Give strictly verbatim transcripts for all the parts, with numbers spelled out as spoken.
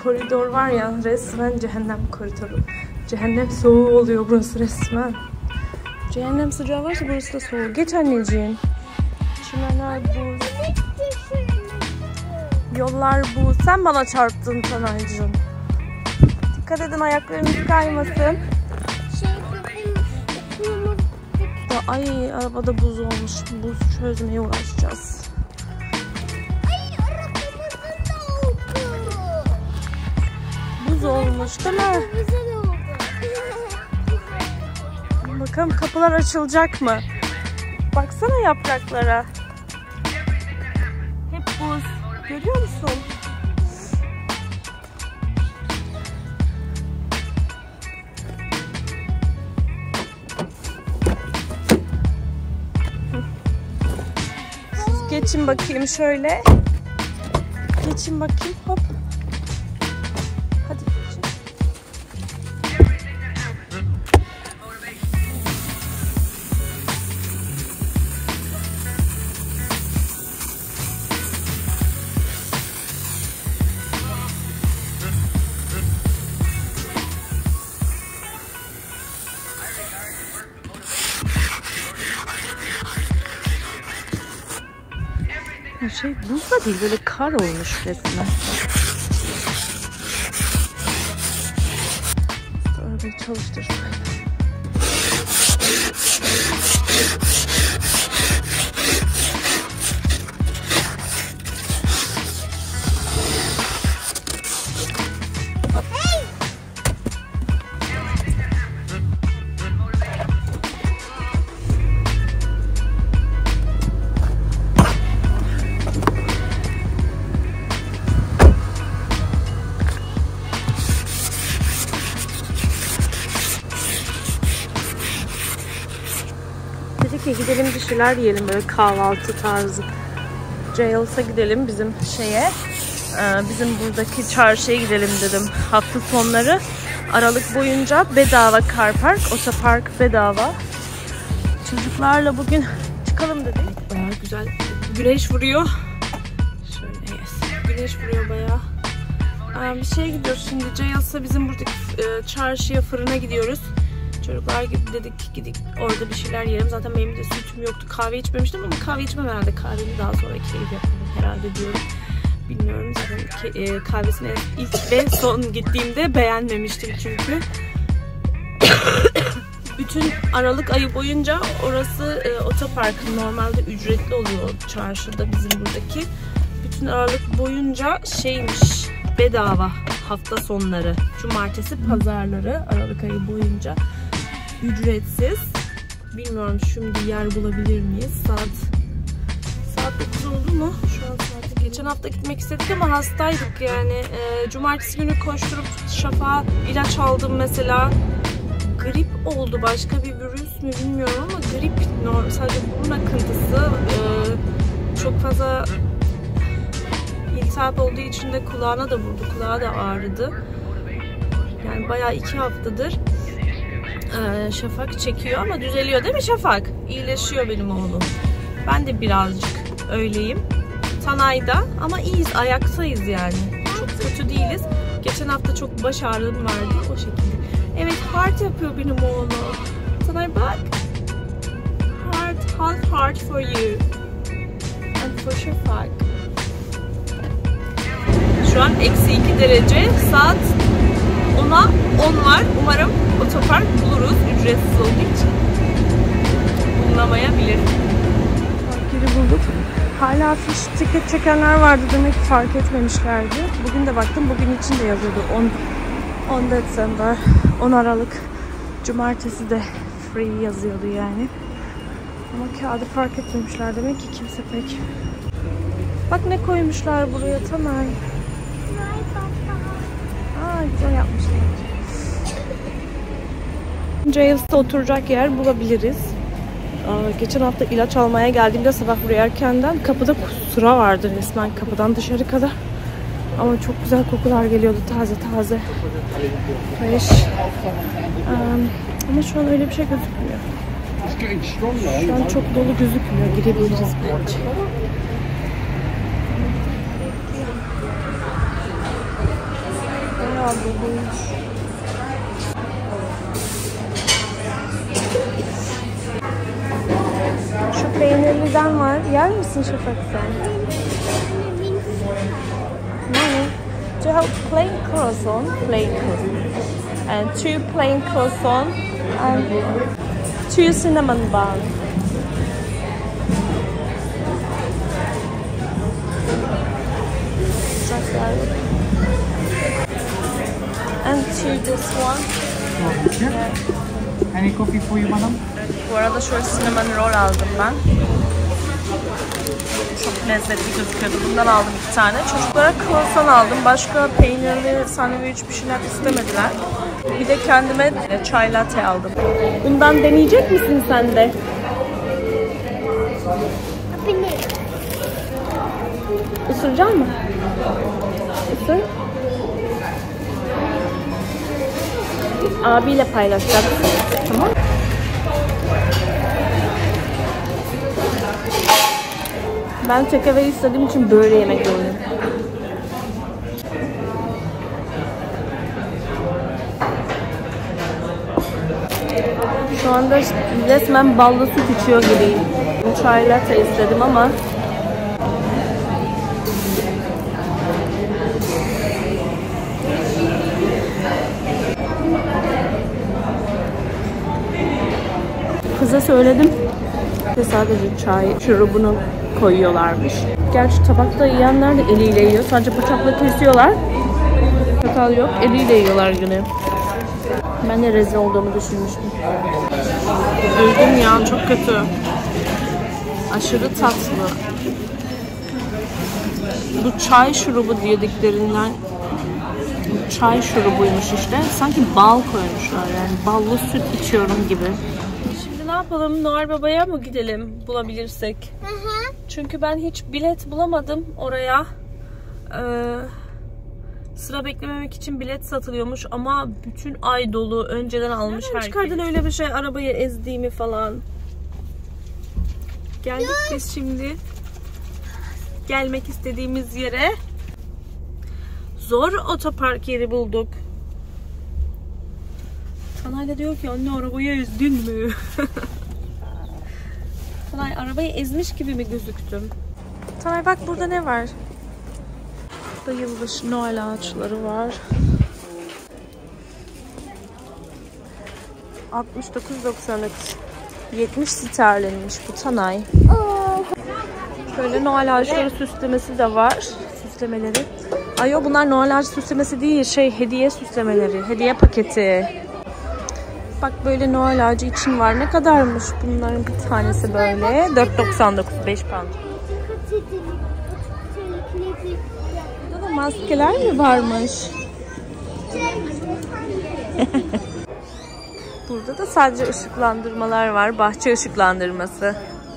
koridor var ya, resmen cehennem koridoru. Cehennem soğuğu oluyor burası resmen. Cehennem sıcağı varsa burası da soğuk. Geç anneciğim. Çimenler buz. Yollar buz. Sen bana çarptın Tanaycığım. Dikkat edin ayaklarınız kaymasın. Ay arabada buz olmuş. Buz çözmeye uğraşacağız. Buz olmuş değil mi? Bakalım kapılar açılacak mı? Baksana yapraklara. Hep buz. Görüyor musun? Siz geçin bakayım şöyle. Geçin bakayım hop. Hadi geçin. Şey buz da değil, böyle kar olmuş resmen. Arabayı çalıştırsın. Dedik ki gidelim bir şeyler yiyelim böyle kahvaltı tarzı. Jails'a gidelim bizim şeye. Bizim buradaki çarşıya gidelim dedim. Hafta sonları Aralık boyunca bedava car park, otopark bedava. Çocuklarla bugün çıkalım dedik. Bayağı güzel güneş vuruyor. Şöyle yes. Güneş vuruyor bayağı. Bir şeye gidiyoruz şimdi. Jails'a bizim buradaki çarşıya, fırına gidiyoruz. Çocuklar gibi dedik gidip orada bir şeyler yiyelim. Zaten benim de sütüm yoktu. Kahve içmemiştim ama kahve içmem herhalde. Kahvemi daha sonra keyif yaparım herhalde diyorum. Bilmiyorum zaten kahvesine ilk ve son gittiğimde beğenmemiştim çünkü. Bütün Aralık ayı boyunca orası e, otopark normalde ücretli oluyor çarşıda bizim buradaki. Bütün Aralık boyunca şeymiş bedava hafta sonları. Cumartesi pazarları Aralık ayı boyunca ücretsiz. Bilmiyorum şimdi yer bulabilir miyiz? Saat saat dokuz oldu mu? Şu an saat. Geçen hafta gitmek istedik ama hastaydık yani. E, cumartesi günü koşturup Şafak'a ilaç aldım mesela. Grip oldu. Başka bir virüs mü bilmiyorum ama grip normal. Sadece burun akıntısı. E, çok fazla iltihap olduğu için de kulağına da vurdu. Kulağı da ağrıdı. Yani bayağı iki haftadır e, Şafak çekiyor ama düzeliyor değil mi Şafak? İyileşiyor benim oğlum. Ben de birazcık öyleyim. Tanay'da ama iyiyiz. Ayaktayız yani. Çok kötü değiliz. Geçen hafta çok baş ağrım vardı. O şekilde. Evet, heart yapıyor benim oğlum. Tanay bak. Heart, half heart for you. And for Şafak. Şu an eksi iki derece. Saat ona on var. Umarım otopark buluruz. Ücretsiz olduğu için. Bulunamayabilir. Park yeri bulduk. Hala fiş ticket çekenler vardı. Demek ki fark etmemişlerdi. Bugün de baktım. Bugün için de yazıyordu. on December. on Aralık. Cumartesi de free yazıyordu yani. Ama kağıdı fark etmemişler. Demek ki kimse pek. Bak ne koymuşlar buraya Tanay. Aa, güzel yapmışlar. Jails'ta oturacak yer bulabiliriz. Aa, geçen hafta ilaç almaya geldiğimde sabah buraya erkenden kapıda sıra vardı resmen kapıdan dışarı kadar. Ama çok güzel kokular geliyordu taze taze. Fresh. Um, ama şu an öyle bir şey gözükmüyor. Şu an çok dolu gözükmüyor. Girebiliriz bence. bayağı doluymuş. Şu peynirliden var. Yer misin Şafak sen? No. Do you have plain croissant? Plain croissant. And two plain croissant and two cinnamon bun. And two this one. Yeah. Any coffee for you, madam? Bu arada şöyle cinnamon roll aldım ben. Çok lezzetli gözüküyordu. Bundan aldım iki tane. Çocuklara croissant aldım. Başka peynirli sandviç bir şeyler istemediler. Bir de kendime çay latte aldım. Bundan deneyecek misin sen de? Isıracak mısın? Isır. Abiyle paylaşacağız. Tamam. Ben takeaway istediğim için böyle yemek zorundayım. Şu anda resmen ballı süt içiyor gibiyim. Çay latte istedim ama kıza söyledim. Sadece çay şurubunu koyuyorlarmış. Gerçi tabakta yiyenler de eliyle yiyor. Sadece bıçakla kesiyorlar. Çatal yok. Eliyle yiyorlar yine. Ben de rezil olduğumu düşünmüştüm. Öldüm ya. Çok kötü. Aşırı tatlı. Bu çay şurubu diyediklerinden çay şurubuymuş işte. Sanki bal koymuşlar yani. Ballı süt içiyorum gibi. Şimdi ne yapalım? Noel Baba'ya mı gidelim bulabilirsek? Hı hı. Çünkü ben hiç bilet bulamadım oraya. Ee, sıra beklememek için bilet satılıyormuş ama bütün ay dolu. Önceden almış herkes. Çıkardın öyle bir şey, arabayı ezdiğimi falan. Geldik biz şimdi. Gelmek istediğimiz yere. Zor otopark yeri bulduk. Tanay diyor ki anne arabayı ezdin mi? Tanay arabayı ezmiş gibi mi gözüktüm? Tanay bak burada ne var? Burada yılbaşı Noel ağaçları var. altmış dokuz doksan üç. yetmiş sterlinmiş bu Tanay. Şöyle Noel ağaçları süslemesi de var. Süslemeleri. Ay o bunlar Noel ağacı süslemesi değil, şey hediye süslemeleri, hediye paketi. Bak böyle Noel ağacı için var. Ne kadarmış bunların bir tanesi böyle? dört doksan dokuz, beş pound. Burada da maskeler mi varmış? Burada da sadece ışıklandırmalar var. Bahçe ışıklandırması.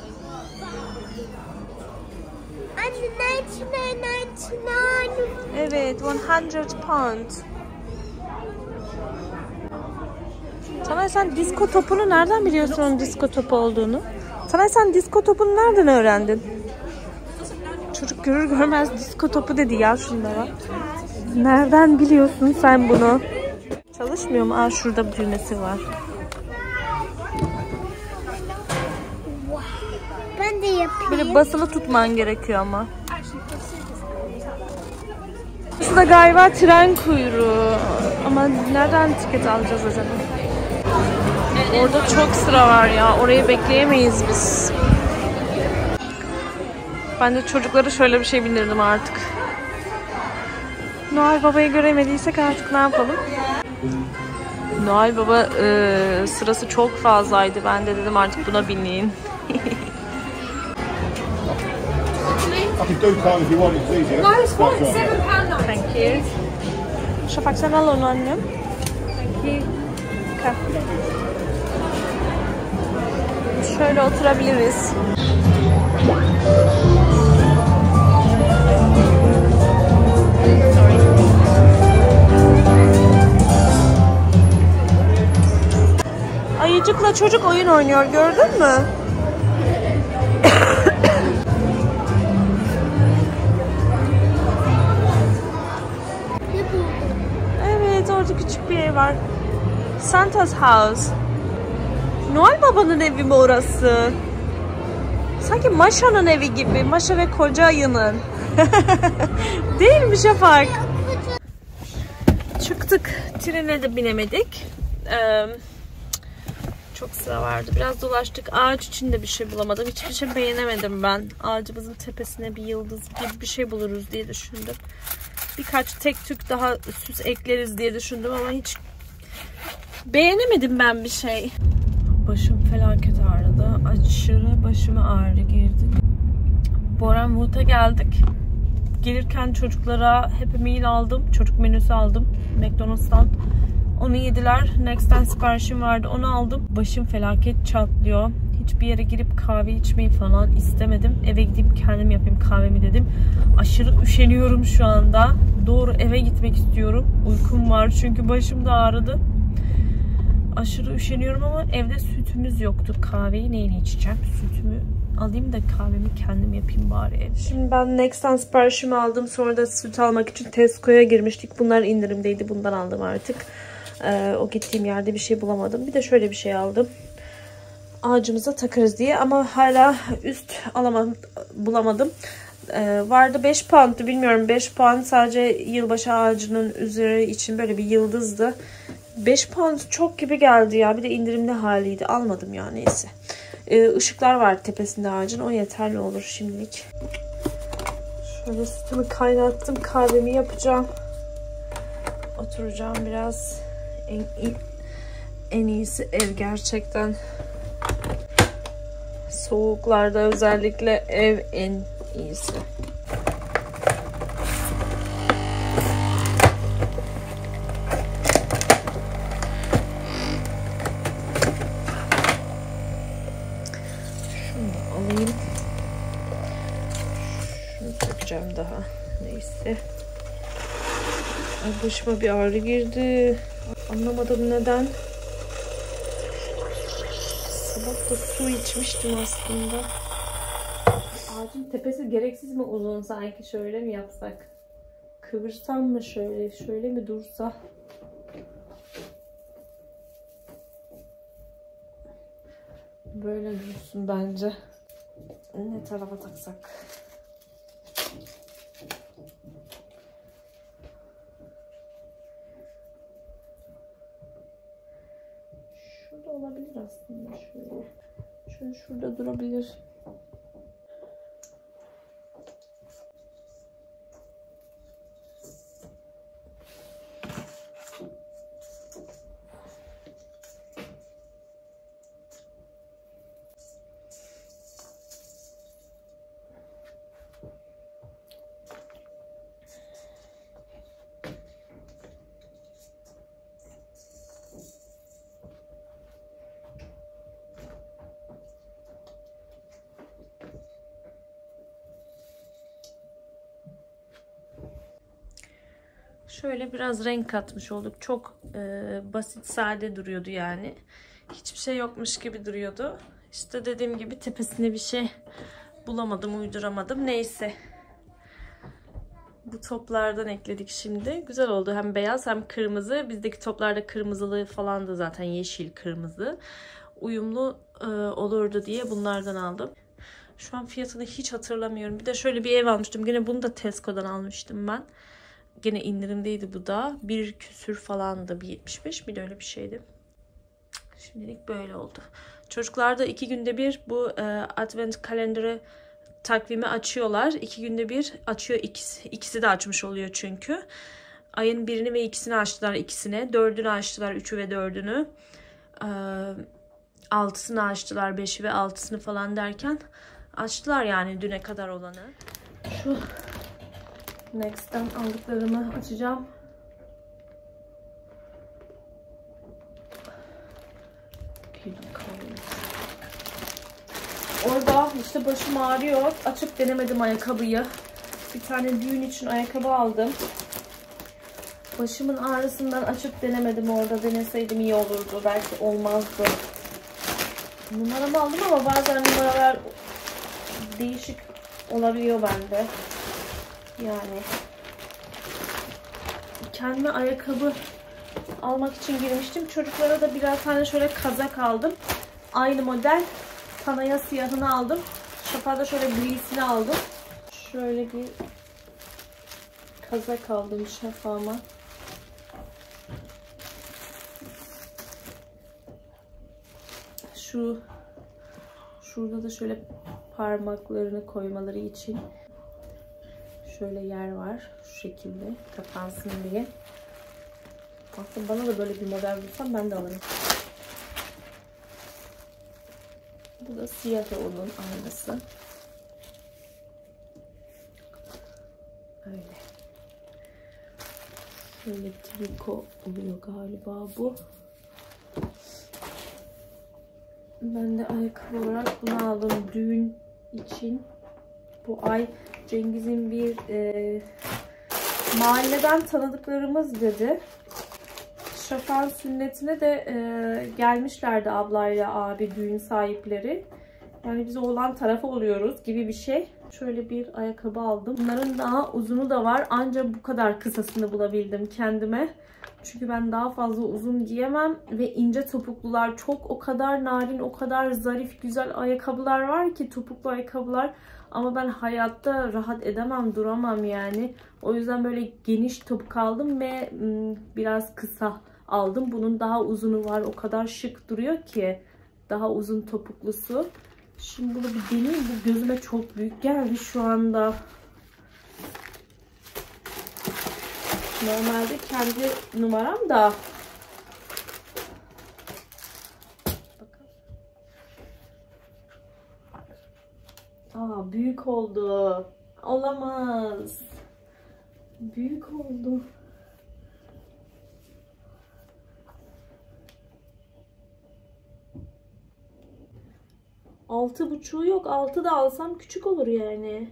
Evet, yüz pound. Tanay sen disko topunu nereden biliyorsun onun disko topu olduğunu? Tanay sen disko topunu nereden öğrendin? Çocuk görür görmez disko topu dedi ya şunlara. Nereden biliyorsun sen bunu? Çalışmıyor mu? Aa şurada bir düğmesi var. Ben de yapayım. Böyle basılı tutman gerekiyor ama. Burası da galiba tren kuyruğu. Ama nereden tiket alacağız acaba? Orada çok sıra var ya. Orayı bekleyemeyiz biz. Ben de çocukları şöyle bir şey bindirdim artık. Noel Baba'yı göremediysek artık ne yapalım? Noel Baba e, sırası çok fazlaydı. Ben de dedim artık buna bineyim. Thank you. Şafak sen al onu annem. Thank you. Okay. Şöyle oturabiliriz. Ayıcıkla çocuk oyun oynuyor, gördün mü? var. Santa's house. Noel Baba'nın evi mi orası? Sanki Maşa'nın evi gibi. Maşa ve koca ayının. Değil mi Şafak? Çıktık. Trene de binemedik. Ee, çok sıra vardı. Biraz dolaştık. Ağaç içinde bir şey bulamadım. Hiçbir şey beğenemedim ben. Ağacımızın tepesine bir yıldız gibi bir şey buluruz diye düşündüm. Birkaç tek tük daha süs ekleriz diye düşündüm ama hiç beğenemedim ben bir şey. Başım felaket ağrıdı. Aşırı başıma ağrı girdi. Bournemouth'a geldik. Gelirken çocuklara Happy Meal aldım. Çocuk menüsü aldım McDonald's'tan. Onu yediler. Next'ten siparişim vardı. Onu aldım. Başım felaket çatlıyor. Hiçbir yere girip kahve içmeyi falan istemedim. Eve gidip kendim yapayım kahvemi dedim. Aşırı üşeniyorum şu anda. Doğru eve gitmek istiyorum. Uykum var çünkü başım da ağrıdı. Aşırı üşeniyorum ama evde sütümüz yoktu. Kahveyi neyle içeceğim? Sütümü alayım da kahvemi kendim yapayım bari evde. Şimdi ben Next'ten siparişimi aldım. Sonra da süt almak için Tesco'ya girmiştik. Bunlar indirimdeydi. Bundan aldım artık. Ee, o gittiğim yerde bir şey bulamadım. Bir de şöyle bir şey aldım. Ağacımıza takarız diye ama hala üst alamadım, bulamadım. Ee, vardı beş pound'tu bilmiyorum. beş pound sadece yılbaşı ağacının üzeri için böyle bir yıldızdı. beş pound çok gibi geldi ya. Bir de indirimli haliydi. Almadım ya neyse. Ee, ışıklar var tepesinde ağacın. O yeterli olur şimdilik. Şöyle sütümü kaynattım. Kahvemi yapacağım. Oturacağım biraz. En, en iyisi ev gerçekten. Soğuklarda özellikle ev en iyisi. Daha neyse. Ay başıma bir ağrı girdi. Anlamadım neden. Sabah da su içmiştim aslında. Ağacın tepesi gereksiz mi uzun sanki, şöyle mi yapsak? Kıvırsam mı şöyle? Şöyle mi dursa? Böyle dursun bence. Ne tarafa taksak? Şurada olabilir aslında, şöyle. Şöyle şurada durabilir. Şöyle biraz renk katmış olduk. Çok e, basit, sade duruyordu yani. Hiçbir şey yokmuş gibi duruyordu. İşte dediğim gibi tepesine bir şey bulamadım, uyduramadım. Neyse. Bu toplardan ekledik şimdi. Güzel oldu. Hem beyaz hem kırmızı. Bizdeki toplarda kırmızılı falan da zaten yeşil, kırmızı. Uyumlu e, olurdu diye bunlardan aldım. Şu an fiyatını hiç hatırlamıyorum. Bir de şöyle bir ev almıştım. Yine bunu da Tesco'dan almıştım ben. Gene indirimdeydi bu da. Bir küsür falandı. Bir yetmiş beş bir de öyle bir şeydi. Şimdilik böyle oldu. Çocuklar da iki günde bir bu e, Advent kalenderi takvimi açıyorlar. İki günde bir açıyor ikisi. İkisi de açmış oluyor çünkü. Ayın birini ve ikisini açtılar ikisine. Dördünü açtılar. Üçü ve dördünü. E, altısını açtılar. Beşi ve altısını falan derken açtılar yani düne kadar olanı. Şu Next'ten aldıklarımı açacağım. Orada işte başım ağrıyor. Açıp denemedim ayakkabıyı. Bir tane düğün için ayakkabı aldım. Başımın ağrısından açıp denemedim orada. Deneseydim iyi olurdu. Belki olmazdı. Numaramı aldım ama bazen numaralar değişik olabiliyor bende. Yani kendime ayakkabı almak için girmiştim. Çocuklara da birer tane şöyle kazak aldım. Aynı model. Tana'ya siyahını aldım. Şafak'a da şöyle grisini aldım. Şöyle bir kazak aldım Şafak'ıma. Şu şurada da şöyle parmaklarını koymaları için şöyle yer var. Şu şekilde kapansın diye. Aslında bana da böyle bir model bulsam ben de alırım. Bu da siyahı onun aynısı. Öyle. Şöyle triko oluyor galiba bu. Ben de ayakkabı olarak bunu aldım düğün için. Bu ay Cengiz'in bir e, mahalleden tanıdıklarımız dedi. Şafak'ın sünnetine de e, gelmişlerdi ablayla abi düğün sahipleri. Yani biz oğlan tarafı oluyoruz gibi bir şey. Şöyle bir ayakkabı aldım. Bunların daha uzunu da var. Ancak bu kadar kısasını bulabildim kendime. Çünkü ben daha fazla uzun giyemem. Ve ince topuklular çok o kadar narin, o kadar zarif, güzel ayakkabılar var ki topuklu ayakkabılar. Ama ben hayatta rahat edemem, duramam yani. O yüzden böyle geniş topuk aldım ve biraz kısa aldım. Bunun daha uzunu var. O kadar şık duruyor ki. Daha uzun topuklusu. Şimdi bunu bir deneyeyim. Bu gözüme çok büyük geldi şu anda. Normalde kendi numaram da. Bakın. Aa, büyük oldu. Olamaz. Büyük oldu. Altı buçuğu yok. Altı da alsam küçük olur yani.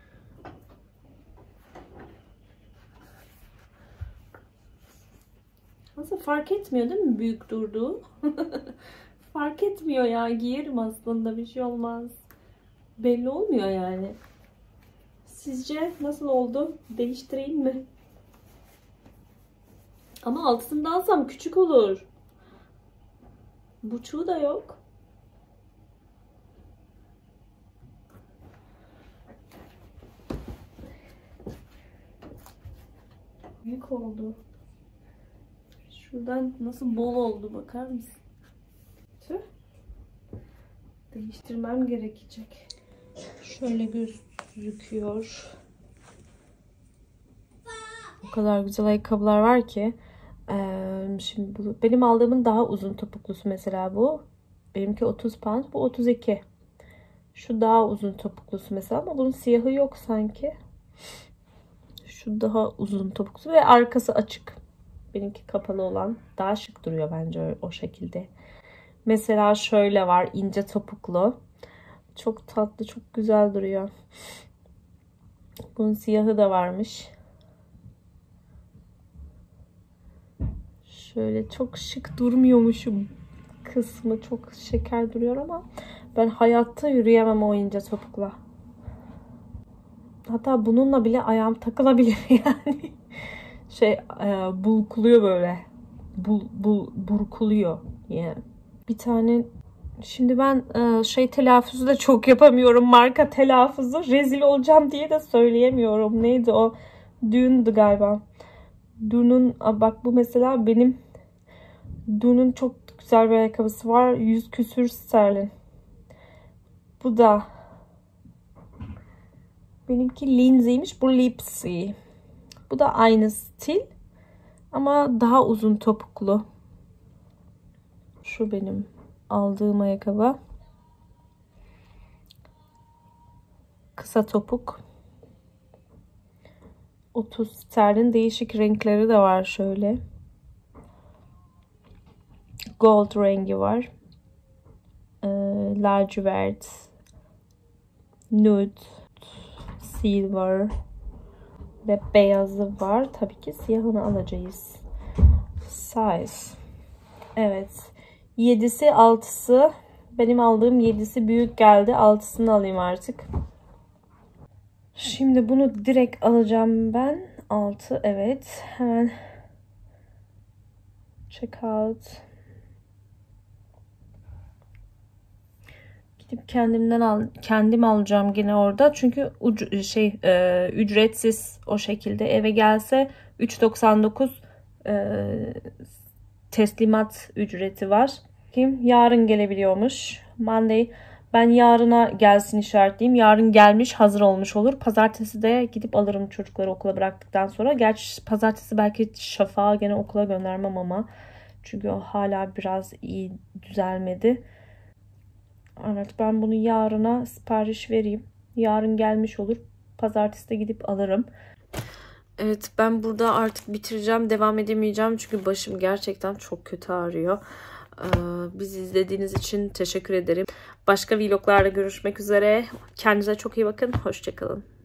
Aslında fark etmiyor değil mi büyük durduğu? Fark etmiyor ya. Giyerim aslında. Bir şey olmaz. Belli olmuyor yani. Sizce nasıl oldu? Değiştireyim mi? Ama altısını da alsam küçük olur. Buçuğu da yok. Büyük oldu. Şuradan nasıl bol oldu bakar mısın? Tüh. Değiştirmem gerekecek. Şöyle gözüküyor. O kadar güzel ayakkabılar var ki. Ee, şimdi bu, benim aldığımın daha uzun topuklusu mesela bu. Benimki otuz pound, bu otuz iki. Şu daha uzun topuklusu mesela ama bunun siyahı yok sanki. Şu daha uzun topuklusu ve arkası açık. Benimki kapalı olan daha şık duruyor bence o şekilde. Mesela şöyle var, ince topuklu. Çok tatlı, çok güzel duruyor. Bunun siyahı da varmış. Şöyle çok şık durmuyormuşum. Kısmı çok şeker duruyor ama ben hayatta yürüyemem o ince topukla. Hatta bununla bile ayağım takılabilir yani. Şey e, bulkuluyor böyle. Bul, bul, burkuluyor yani. Bir tane şimdi ben e, şey telaffuzu da çok yapamıyorum. Marka telaffuzu. Rezil olacağım diye de söyleyemiyorum. Neydi o? Dune'du galiba. Dune'un bak bu mesela benim Dune'un çok güzel bir ayakkabısı var. Yüz küsür sterlin. Bu da benimki Lindsay'miş. Bu Lipsy. Bu da aynı stil. Ama daha uzun topuklu. Şu benim aldığım ayakkabı. Kısa topuk. otuz sterlin. Değişik renkleri de var şöyle. Gold rengi var. Ee, lacivert. Nude. Silver. Ve beyazı var. Tabii ki siyahını alacağız. Size. Evet. yedisi altısı. Benim aldığım yedisi büyük geldi. altısını alayım artık. Şimdi bunu direkt alacağım ben. altı evet. Hemen Checkout. Gidip kendimden al, kendim alacağım yine orada. Çünkü ucu, şey e, ücretsiz o şekilde eve gelse üç doksan dokuz e, teslimat ücreti var. Kim yarın gelebiliyormuş. Monday. Ben yarına gelsin işaretleyeyim. Yarın gelmiş, hazır olmuş olur. Pazartesi de gidip alırım çocukları okula bıraktıktan sonra. Gerçi pazartesi belki Şafak'ı gene okula göndermem ama. Çünkü o hala biraz iyi düzelmedi. Evet, ben bunu yarına sipariş vereyim. Yarın gelmiş olur. Pazartesi de gidip alırım. Evet, ben burada artık bitireceğim. Devam edemeyeceğim. Çünkü başım gerçekten çok kötü ağrıyor. Bizi izlediğiniz için teşekkür ederim. Başka vloglarda görüşmek üzere. Kendinize çok iyi bakın. Hoşça kalın.